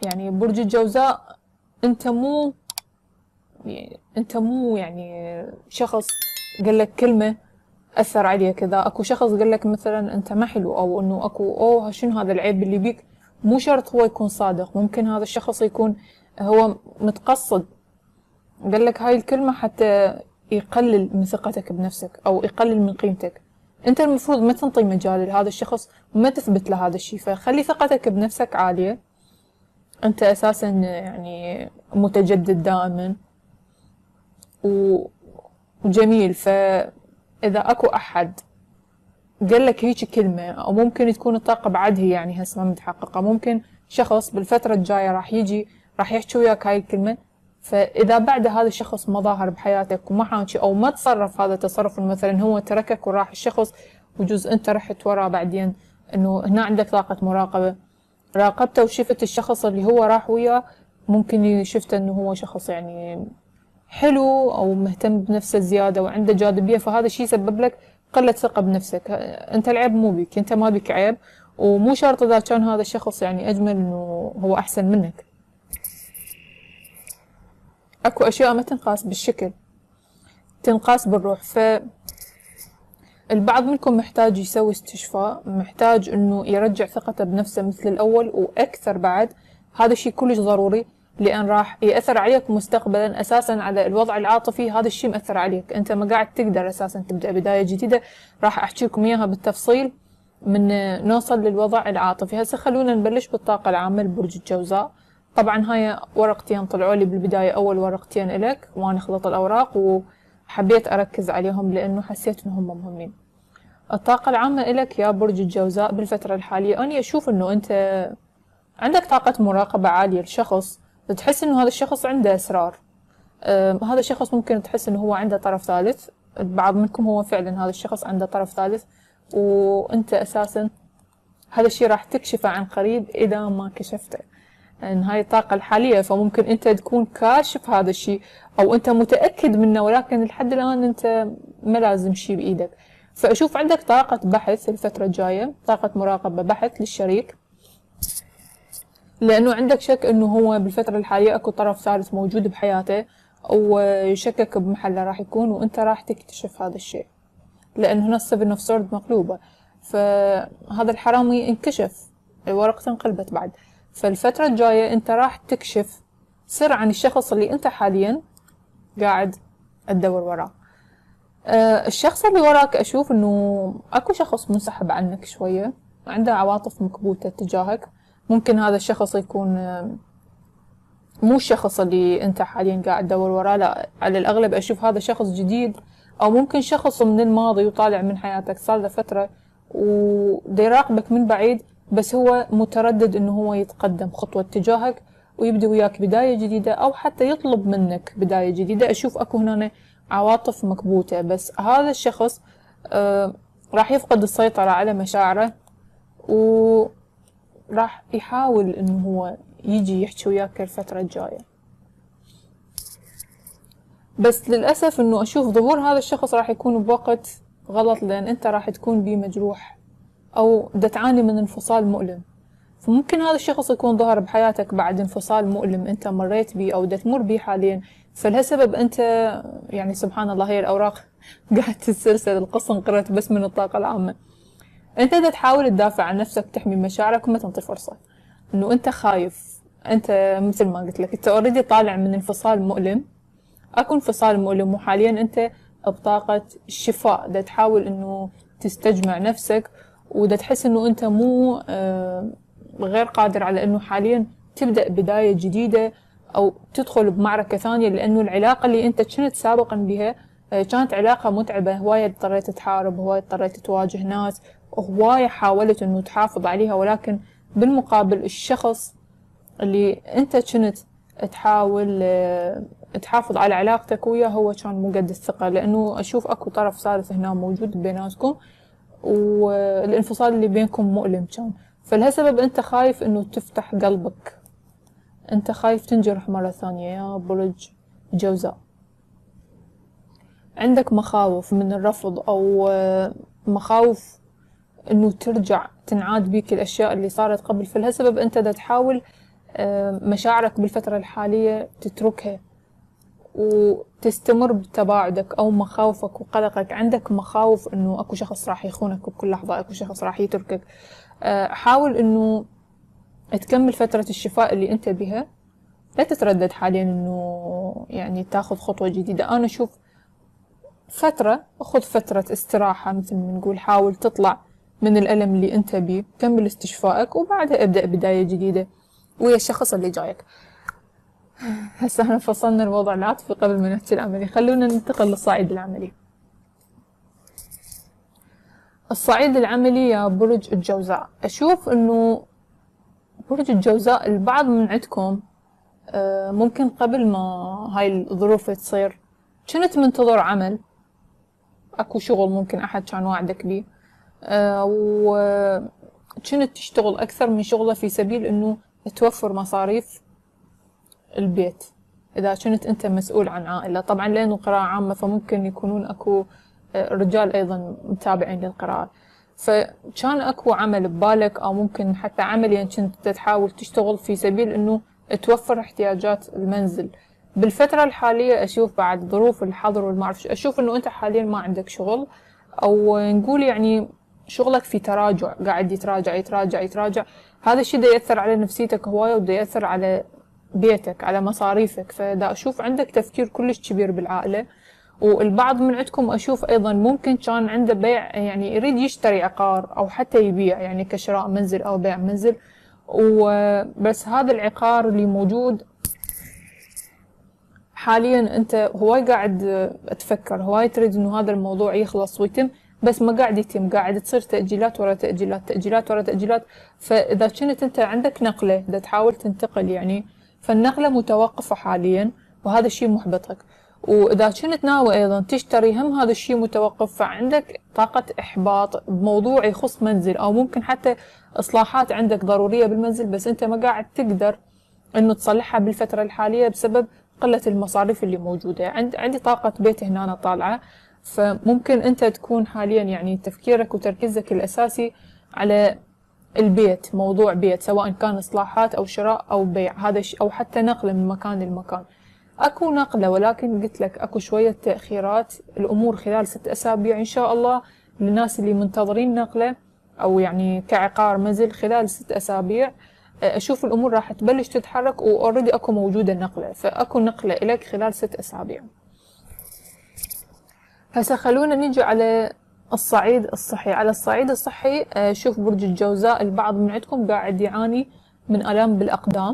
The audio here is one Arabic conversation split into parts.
يعني برج الجوزاء انت مو يعني شخص قال لك كلمة أثر عليه كذا. اكو شخص قال لك مثلا انت ما حلو، او انه اكو شنو هذا العيب اللي بيك. مو شرط هو يكون صادق، ممكن هذا الشخص يكون هو متقصد قال لك هاي الكلمة حتى يقلل من ثقتك بنفسك او يقلل من قيمتك. انت المفروض ما تنطي مجال لهذا الشخص وما تثبت له هذا الشيء، فخلي ثقتك بنفسك عالية. انت اساسا يعني متجدد دائما وجميل، فاذا اكو احد قال لك هيك كلمة، او ممكن تكون الطاقة بعد هي يعني هسه ما متحققة، ممكن شخص بالفترة الجاية راح يجي راح يحكي وياك هاي الكلمة، فاذا بعد هذا الشخص ما ظاهر بحياتك وما حاكي او ما تصرف هذا التصرف، مثلا هو تركك وراح الشخص وجزء انت رحت وراه بعدين، انه هنا عندك طاقة مراقبة، راقبته وشفت الشخص اللي هو راح وياه، ممكن شفته انه هو شخص يعني حلو او مهتم بنفسه زيادة وعنده جاذبية، فهذا الشيء يسبب لك قلة ثقة بنفسك. انت العيب مو بيك، انت ما بيك عيب، ومو شرط اذا كان هذا الشخص يعني اجمل انه هو احسن منك. اكو اشياء ما تنقاس بالشكل، تنقاس بالروح. فالبعض منكم محتاج يسوي استشفاء، محتاج انه يرجع ثقته بنفسه مثل الاول واكثر بعد. هذا الشيء كلش ضروري، لان راح ياثر عليك مستقبلا اساسا على الوضع العاطفي. هذا الشيء مأثر عليك، انت ما قاعد تقدر اساسا تبدا بدايه جديده. راح احكي لكم اياها بالتفصيل من نوصل للوضع العاطفي. هسه خلونا نبلش بالطاقه العامه لبرج الجوزاء. طبعا هاي ورقتين طلعوا لي بالبدايه، اول ورقتين الك وانا اخلط الاوراق وحبيت اركز عليهم لانه حسيت انهم مهمين. الطاقه العامه الك يا برج الجوزاء بالفتره الحاليه، اني اشوف انه انت عندك طاقه مراقبه عاليه لشخص، تحس انه هذا الشخص عنده اسرار. هذا الشخص ممكن تحس انه هو عنده طرف ثالث، بعض منكم هو فعلا هذا الشخص عنده طرف ثالث، وانت اساسا هذا الشيء راح تكشفه عن قريب اذا ما كشفته. ان هاي الطاقة الحالية، فممكن انت تكون كاشف هذا الشيء او انت متأكد منه، ولكن لحد الان انت ما لازم شيء بايدك. فاشوف عندك طاقة بحث الفترة الجاية، طاقة مراقبة بحث للشريك، لانه عندك شك انه هو بالفترة الحالية اكو طرف ثالث موجود بحياته، وشكك بمحله راح يكون، وانت راح تكتشف هذا الشيء، لانه هنا السفن اوف سورد مقلوبة، فهذا الحرامي انكشف، الورقة انقلبت بعد. فالفترة الجاية انت راح تكشف سر عن الشخص اللي انت حاليا قاعد تدور وراه. الشخص اللي وراك اشوف انه اكو شخص منسحب عنك شوية، عنده عواطف مكبوتة تجاهك. ممكن هذا الشخص يكون مو الشخص اللي انت حاليا قاعد تدور وراه، لا، على الاغلب اشوف هذا شخص جديد، او ممكن شخص من الماضي وطالع من حياتك صار له فترة ودي يراقبك من بعيد، بس هو متردد انه هو يتقدم خطوة تجاهك ويبدي وياك بداية جديدة، او حتى يطلب منك بداية جديدة. اشوف اكو هنا عواطف مكبوتة، بس هذا الشخص راح يفقد السيطرة على مشاعره، وراح يحاول انه هو يجي يحكي وياك الفترة الجاية. بس للأسف انه اشوف ظهور هذا الشخص راح يكون بوقت غلط، لان انت راح تكون بيه مجروح او دا تعاني من انفصال مؤلم. فممكن هذا الشخص يكون ظهر بحياتك بعد انفصال مؤلم انت مريت بيه او دا تمر بيه حاليا، فلهالسبب انت يعني سبحان الله هي الاوراق قاعد تتسلسل، القصة انقرأت بس من الطاقة العامة. انت دا تحاول تدافع عن نفسك، تحمي مشاعرك وما تنطي فرصة، انه انت خايف. انت مثل ما قلت لك انت اوريدي طالع من انفصال مؤلم، اكو انفصال مؤلم، وحاليا انت بطاقة الشفاء، دا تحاول انه تستجمع نفسك، ودا تحس انه انت مو غير قادر على انه حاليا تبدأ بداية جديدة او تدخل بمعركة ثانية، لانه العلاقة اللي انت كنت سابقا بها كانت علاقة متعبة، هواية اضطريت تحارب، هواية اضطريت تواجه ناس، وهواية حاولت انه تحافظ عليها، ولكن بالمقابل الشخص اللي انت كنت تحاول تحافظ على علاقتك وياه هو كان مو قد الثقة، لانه اشوف اكو طرف ثالث هنا موجود بيناتكم، والانفصال اللي بينكم مؤلم كان. فلهالسبب انت خايف انه تفتح قلبك، انت خايف تنجرح مرة ثانية يا برج جوزاء. عندك مخاوف من الرفض، او مخاوف انه ترجع تنعاد بيك الاشياء اللي صارت قبل، فلهالسبب انت دا تحاول مشاعرك بالفترة الحالية تتركها وتستمر بتباعدك أو مخاوفك وقلقك. عندك مخاوف إنه أكو شخص راح يخونك بكل لحظة، أكو شخص راح يتركك. حاول إنه تكمل فترة الشفاء اللي أنت بها، لا تتردد حاليا إنه يعني تاخذ خطوة جديدة. أنا أشوف خذ فترة استراحة، مثل ما نقول حاول تطلع من الألم اللي أنت بيه، كمل استشفائك وبعدها ابدأ بداية جديدة ويا الشخص اللي جايك. هسه احنا فصلنا الوضع العاطفي قبل ما نحكي العملي، خلونا ننتقل للصعيد العملي. الصعيد العملي يا برج الجوزاء، أشوف إنه برج الجوزاء البعض من عندكم ممكن قبل ما هاي الظروف تصير كنت منتظر عمل، أكو شغل ممكن أحد كان واعدك بيه، وكنت تشتغل أكثر من شغلة في سبيل إنه توفر مصاريف البيت. إذا كنت أنت مسؤول عن عائلة، طبعا لأنه قراءة عامة فممكن يكونون أكو رجال أيضا متابعين للقراءة، فكان أكو عمل ببالك أو ممكن حتى عمل يعني كنت تحاول تشتغل في سبيل إنه توفر احتياجات المنزل. بالفترة الحالية أشوف بعد ظروف الحظر والمعرفش، أشوف إنه أنت حاليا ما عندك شغل، أو نقول يعني شغلك في تراجع، قاعد يتراجع يتراجع يتراجع. هذا الشيء دا يأثر على نفسيتك هواية ودا يأثر على بيتك، على مصاريفك. فدا أشوف عندك تفكير كلش كبير بالعائلة. والبعض من عندكم أشوف أيضا ممكن كان عنده بيع، يعني يريد يشتري عقار أو حتى يبيع، يعني كشراء منزل أو بيع منزل، وبس هذا العقار اللي موجود حاليا أنت هواي قاعد تفكر، هواي تريد إنه هذا الموضوع يخلص ويتم، بس ما قاعد يتم، قاعد تصير تأجيلات ورا تأجيلات، تأجيلات ورا تأجيلات. فإذا كنت أنت عندك نقلة دا تحاول تنتقل يعني، فالنقلة متوقفة حاليا وهذا الشيء محبطك. وإذا كنت ناوي أيضا تشتري هم هذا الشيء متوقف، فعندك طاقة إحباط بموضوع يخص منزل، أو ممكن حتى إصلاحات عندك ضرورية بالمنزل بس أنت ما قاعد تقدر إنه تصلحها بالفترة الحالية بسبب قلة المصاريف اللي موجودة. عندي طاقة بيت هنا أنا طالعة، فممكن أنت تكون حاليا يعني تفكيرك وتركيزك الأساسي على البيت، موضوع بيت، سواء كان إصلاحات أو شراء أو بيع، هذا أو حتى نقل من مكان لمكان. أكو نقلة، ولكن قلت لك أكو شوية تأخيرات، الأمور خلال 6 أسابيع إن شاء الله للناس اللي منتظرين نقلة أو يعني كعقار منزل خلال 6 أسابيع. أشوف الأمور راح تبلش تتحرك، وأوريدي أكو موجودة نقلة، فأكو نقلة إليك خلال 6 أسابيع. هسا خلونا نيجي على الصعيد الصحي. على الصعيد الصحي شوف برج الجوزاء البعض من عندكم قاعد يعاني من آلام بالأقدام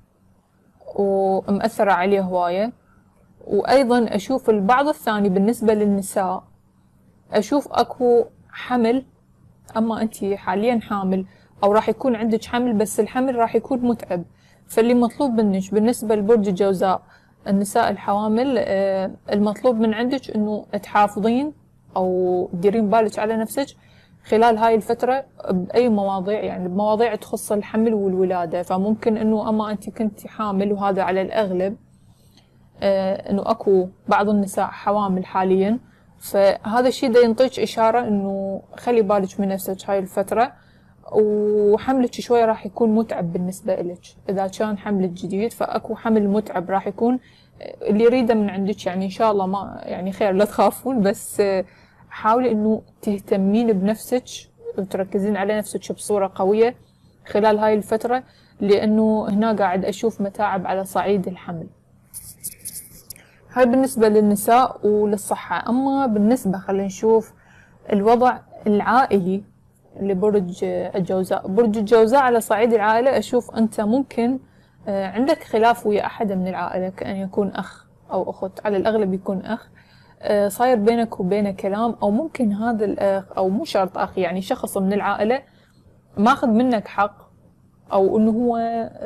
ومأثرة عليه هواية. وأيضا أشوف البعض الثاني بالنسبة للنساء، أشوف أكو حمل، أما أنت حاليا حامل أو راح يكون عندك حمل، بس الحمل راح يكون متعب. فاللي مطلوب منك بالنسبة لبرج الجوزاء النساء الحوامل، المطلوب من عندك إنه تحافظين أو تديرين بالك على نفسك خلال هاي الفترة بأي مواضيع، يعني بمواضيع تخص الحمل والولادة. فممكن إنه أما أنت كنتي حامل، وهذا على الأغلب إنه أكو بعض النساء حوامل حاليا، فهذا الشيء دا ينطيك إشارة إنه خلي بالك من نفسك هاي الفترة. وحملك شوي راح يكون متعب بالنسبة إلك، إذا كان حملك جديد فأكو حمل متعب راح يكون. اللي يريده من عندك يعني إن شاء الله ما يعني خير، لا تخافون، بس حاولي إنه تهتمين بنفسك وتركزين على نفسك بصورة قوية خلال هاي الفترة، لأنه هنا قاعد أشوف متاعب على صعيد الحمل. هاي بالنسبة للنساء وللصحة. أما بالنسبة خلينا نشوف الوضع العائلي لبرج الجوزاء. برج الجوزاء على صعيد العائلة أشوف أنت ممكن عندك خلاف ويا أحد من العائلة، كأن يكون أخ أو أخت، على الأغلب يكون أخ، صاير بينك وبينه كلام، أو ممكن هذا الأخ أو مو شرط أخ، يعني شخص من العائلة ماخذ منك حق، أو إنه هو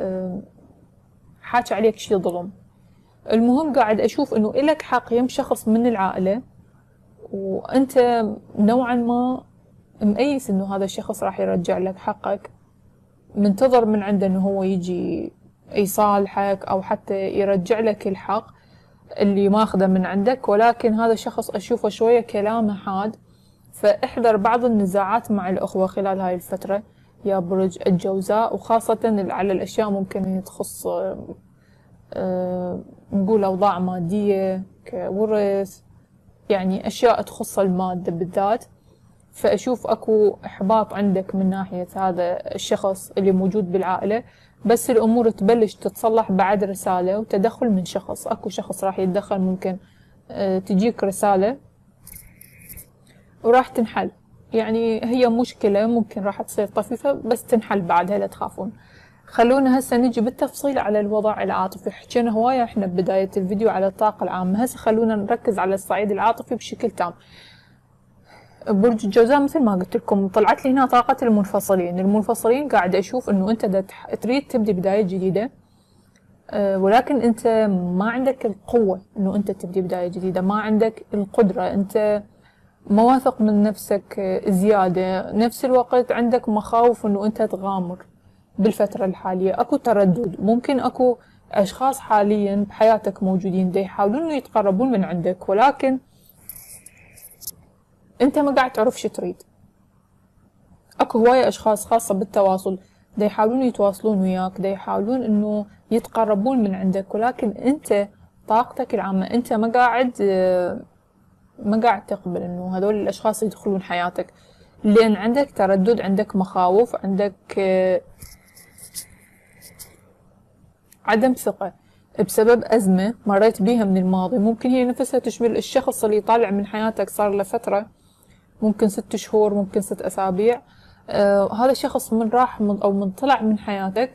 حاكي عليك شي ظلم. المهم قاعد أشوف إنه إلك حق يم شخص من العائلة، وأنت نوعا ما مقيس إنه هذا الشخص راح يرجع لك حقك، منتظر من عنده إنه هو يجي يصالحك أو حتى يرجع لك الحق اللي ماخذه من عندك. ولكن هذا الشخص أشوفه شوية كلامه حاد، فاحذر بعض النزاعات مع الأخوة خلال هاي الفترة، يا برج الجوزاء، وخاصة على الأشياء ممكن تخص نقول أوضاع مادية كورث، يعني أشياء تخص المادة بالذات. فأشوف أكو إحباط عندك من ناحية هذا الشخص اللي موجود بالعائلة، بس الأمور تبلش تتصلح بعد رسالة وتدخل من شخص. أكو شخص راح يتدخل، ممكن تجيك رسالة وراح تنحل. يعني هي مشكلة ممكن راح تصير طفيفة بس تنحل بعدها، لا تخافون. خلونا هسه نجي بالتفصيل على الوضع العاطفي. حكينا هواية احنا ببداية الفيديو على الطاقة العامة، هسه خلونا نركز على الصعيد العاطفي بشكل تام. برج الجوزاء مثل ما قلت لكم طلعت لي هنا طاقة المنفصلين. المنفصلين قاعد اشوف انه انت تريد تبدي بداية جديدة، ولكن انت ما عندك القوة انه انت تبدي بداية جديدة، ما عندك القدرة، انت ما واثق من نفسك زيادة. نفس الوقت عندك مخاوف انه انت تغامر بالفترة الحالية. اكو تردد، ممكن اكو اشخاص حاليا بحياتك موجودين دا يحاولون انه يتقربون من عندك، ولكن انت ما قاعد تعرف شو تريد. اكو هواية اشخاص خاصة بالتواصل دا يحاولون يتواصلون وياك، دا يحاولون انه يتقربون من عندك، ولكن انت طاقتك العامة انت ما قاعد تقبل انه هذول الاشخاص يدخلون حياتك، لان عندك تردد، عندك مخاوف، عندك عدم ثقة بسبب أزمة مريت بيها من الماضي. ممكن هي نفسها تشمل الشخص اللي طالع من حياتك صار له فترة، ممكن 6 شهور، ممكن 6 أسابيع. هذا الشخص من راح أو من طلع من حياتك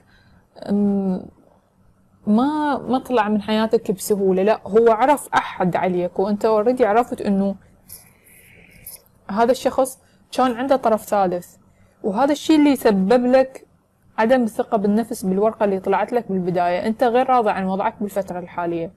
ما طلع من حياتك بسهولة، لا هو عرف أحد عليك، وأنت اوريدي عرفت إنه هذا الشخص كان عنده طرف ثالث، وهذا الشيء اللي يسبب لك عدم الثقة بالنفس بالورقة اللي طلعت لك بالبداية. أنت غير راضي عن وضعك بالفترة الحالية.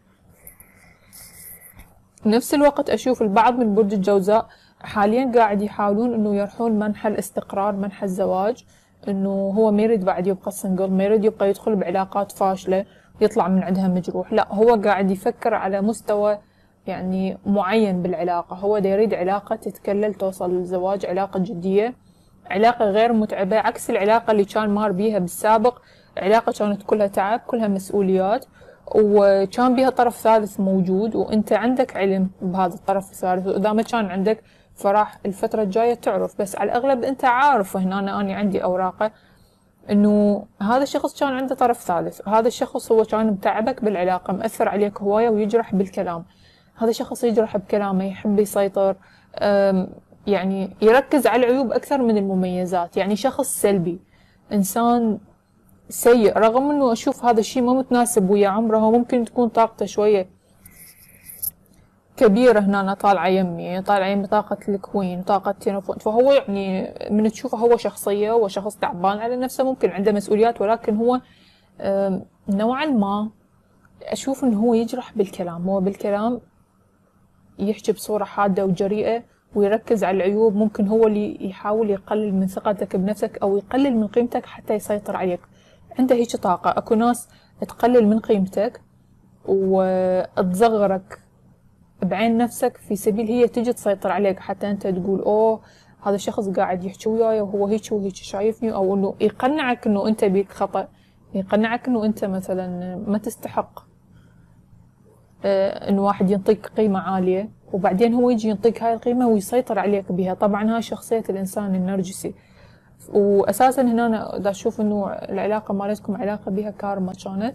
نفس الوقت أشوف البعض من برج الجوزاء حاليا قاعد يحاولون إنه يروحون منحى الاستقرار، منحى الزواج، إنه هو ما يريد بعد يبقى سنجل، ما يريد يبقى يدخل بعلاقات فاشلة يطلع من عندها مجروح، لا هو قاعد يفكر على مستوى يعني معين بالعلاقة. هو دا يريد علاقة تتكلل توصل للزواج، علاقة جدية، علاقة غير متعبة، عكس العلاقة اللي كان مار بيها بالسابق. علاقة كانت كلها تعب، كلها مسؤوليات، وكان بيها طرف ثالث موجود، وانت عندك علم بهذا الطرف الثالث، واذا ما كان عندك فراح الفترة الجاية تعرف. بس على الاغلب انت عارف، هنا انا عندي اوراقه انه هذا الشخص كان عنده طرف ثالث، هذا الشخص هو كان متعبك بالعلاقة، مأثر عليك هواية ويجرح بالكلام. هذا الشخص يجرح بكلامه، يحب يسيطر، يعني يركز على العيوب أكثر من المميزات، يعني شخص سلبي، إنسان سيء. رغم إنه أشوف هذا الشيء ما متناسب ويا عمره، ممكن تكون طاقته شوية كبيرة. هنا أنا طالعة يمي طاقة الكوين، طاقة تينوفونت. فهو يعني من تشوفه هو شخصية، وشخص تعبان على نفسه، ممكن عنده مسؤوليات، ولكن هو نوعا ما أشوف إنه هو يجرح بالكلام. هو بالكلام يحكي بصورة حادة وجريئة ويركز على العيوب. ممكن هو اللي يحاول يقلل من ثقتك بنفسك أو يقلل من قيمتك حتى يسيطر عليك. عنده هيك طاقة. أكو ناس تقلل من قيمتك وتصغرك بعين نفسك في سبيل هي تجي تسيطر عليك، حتى أنت تقول أوه هذا الشخص قاعد يحكي وياي وهو هيك وهيك شايفني، أو إنه يقنعك إنه أنت بيك خطأ، يقنعك إنه أنت مثلا ما تستحق إنه واحد ينطيك قيمة عالية، وبعدين هو يجي ينطيك هاي القيمة ويسيطر عليك بها. طبعا هاي شخصية الإنسان النرجسي. وأساسا هنا أنا دا أشوف إنه العلاقة مالتكم علاقة بها كارما كانت،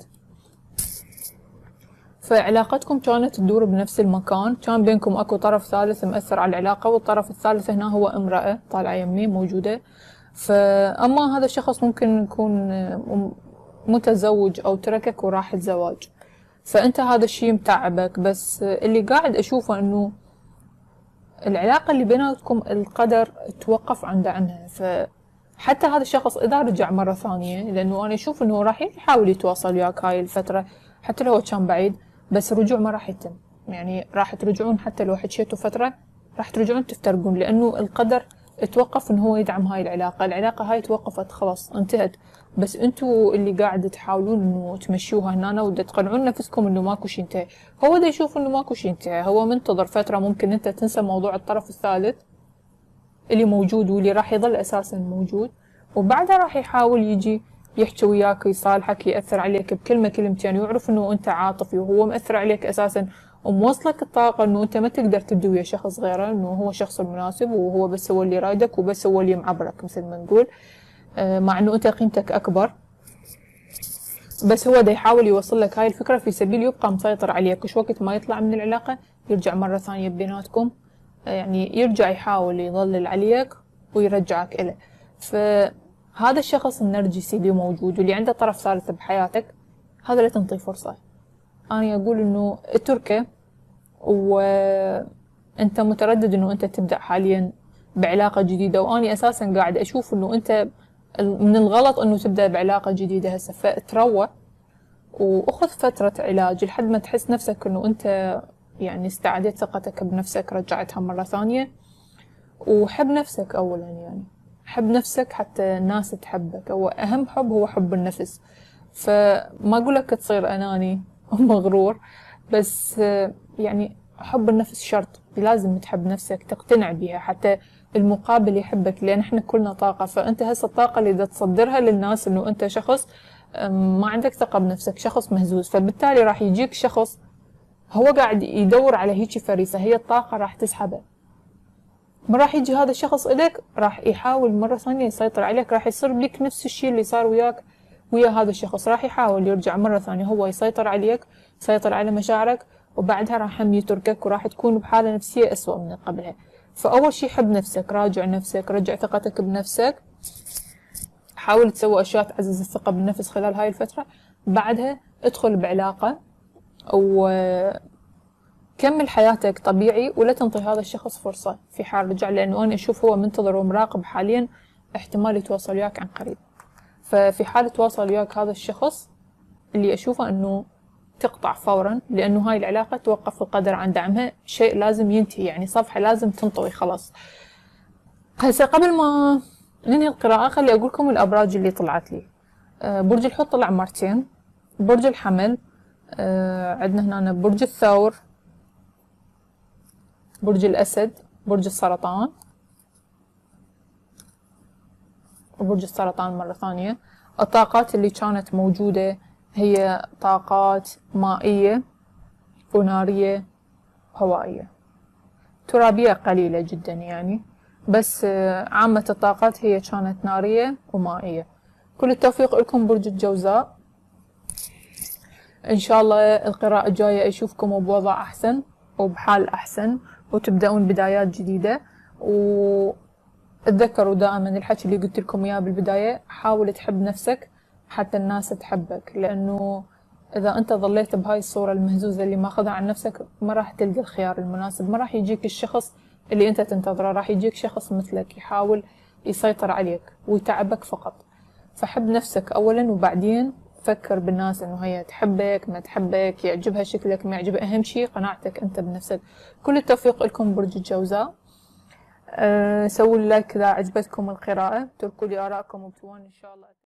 فعلاقتكم كانت تدور بنفس المكان، كان بينكم أكو طرف ثالث مأثر على العلاقة، والطرف الثالث هنا هو امرأة طالعة يمي موجودة. فأما هذا الشخص ممكن يكون متزوج أو تركك وراح الزواج، فأنت هذا الشيء متعبك. بس اللي قاعد أشوفه إنه العلاقة اللي بيناتكم القدر توقف عنها. فحتى هذا الشخص إذا رجع مرة ثانية، لأنه أنا أشوف إنه راح يحاول يتواصل وياك هاي الفترة حتى لو كان بعيد، بس الرجوع ما راح يتم. يعني راح ترجعون حتى لو حكيتوا فترة، راح ترجعون تفترقون، لأنه القدر توقف إنه هو يدعم هاي العلاقة. العلاقة هاي توقفت خلاص انتهت، بس انتوا اللي قاعد تحاولون انه تمشوها هنا ودا تقنعون نفسكم انه ماكو شي انتهى. هو دا يشوف انه ماكو شي انتهى، هو منتظر فترة ممكن انت تنسى موضوع الطرف الثالث اللي موجود واللي راح يظل اساسا موجود، وبعدها راح يحاول يجي يحكي وياك ويصالحك، يأثر عليك بكلمة كلمتين، ويعرف انه انت عاطفي وهو مأثر عليك اساسا، وموصلك الطاقة انه انت ما تقدر تبدي ويا شخص غيره، انه هو الشخص المناسب وهو بس هو اللي رايدك وبس هو اللي معبرك مثل ما نقول، مع انه انت قيمتك اكبر. بس هو دا يحاول يوصل لك هاي الفكرة في سبيل يبقى مسيطر عليك، وش وقت ما يطلع من العلاقة يرجع مرة ثانية بيناتكم، يعني يرجع يحاول يظلل عليك ويرجعك إله. فهذا الشخص النرجسي اللي موجود واللي عنده طرف ثالث بحياتك، هذا لا تنطيه فرصة. أنا أقول إنه اتركه، وأنت متردد إنه أنت تبدأ حاليا بعلاقة جديدة، وأني أساسا قاعد أشوف إنه أنت من الغلط إنه تبدأ بعلاقة جديدة هسه، فتروى وأخذ فترة علاج لحد ما تحس نفسك إنه أنت يعني استعدت ثقتك بنفسك، رجعتها مرة ثانية. وحب نفسك أولا، يعني حب نفسك حتى الناس تحبك، هو أهم حب هو حب النفس. فما أقولك تصير أناني ومغرور، بس يعني حب النفس شرط، لازم تحب نفسك تقتنع بها حتى المقابل يحبك، لأن احنا كلنا طاقة. فأنت هسه الطاقة اللي دا تصدرها للناس إنه أنت شخص ما عندك ثقة بنفسك، شخص مهزوز، فبالتالي راح يجيك شخص هو قاعد يدور على هيجي فريسة، هي الطاقة راح تسحبه. ما راح يجي هذا الشخص إليك، راح يحاول مرة ثانية يسيطر عليك، راح يصير بك نفس الشيء اللي صار وياك ويا هذا الشخص، راح يحاول يرجع مرة ثانية هو يسيطر عليك، يسيطر على مشاعرك، وبعدها راح هم يتركك وراح تكون بحالة نفسية أسوأ من قبلها. فأول شيء حب نفسك، راجع نفسك، رجع ثقتك بنفسك، حاول تسوي أشياء تعزز الثقة بالنفس خلال هاي الفترة. بعدها ادخل بعلاقة وكمل حياتك طبيعي، ولا تنطي هذا الشخص فرصة في حال رجع، لأنه أنا أشوف هو منتظر ومراقب حاليا، احتمال يتواصل وياك عن قريب. ففي حال تواصل وياك هذا الشخص، اللي أشوفه أنه تقطع فورا، لأنه هاي العلاقة توقف القدر عن دعمها، شيء لازم ينتهي، يعني صفحة لازم تنطوي خلاص. هسه قبل ما ننهي القراءة خلي أقول لكم الأبراج اللي طلعت لي. برج الحوت طلع مرتين، برج الحمل، عندنا هنا برج الثور، برج الأسد، برج السرطان، وبرج السرطان مرة ثانية. الطاقات اللي كانت موجودة هي طاقات مائية ونارية هوائية، ترابية قليلة جدا يعني، بس عامة الطاقات هي كانت نارية ومائية. كل التوفيق لكم برج الجوزاء، إن شاء الله القراءة الجاية أشوفكم بوضع أحسن وبحال أحسن، وتبدأون بدايات جديدة. واتذكروا دائما الحكي اللي قلت لكم إياه بالبداية، حاول تحب نفسك حتى الناس تحبك، لأنه إذا أنت ظليت بهاي الصورة المهزوزة اللي ماخذها عن نفسك، ما راح تلقى الخيار المناسب، ما راح يجيك الشخص اللي أنت تنتظره، راح يجيك شخص مثلك يحاول يسيطر عليك ويتعبك فقط. فحب نفسك أولا، وبعدين فكر بالناس انه هي تحبك ما تحبك، يعجبها شكلك ما يعجبها، اهم شيء قناعتك انت بنفسك. كل التوفيق لكم برج الجوزاء. سووا اللايك اذا عجبتكم القراءة، تركوا لي آراءكم وبتوان ان شاء الله.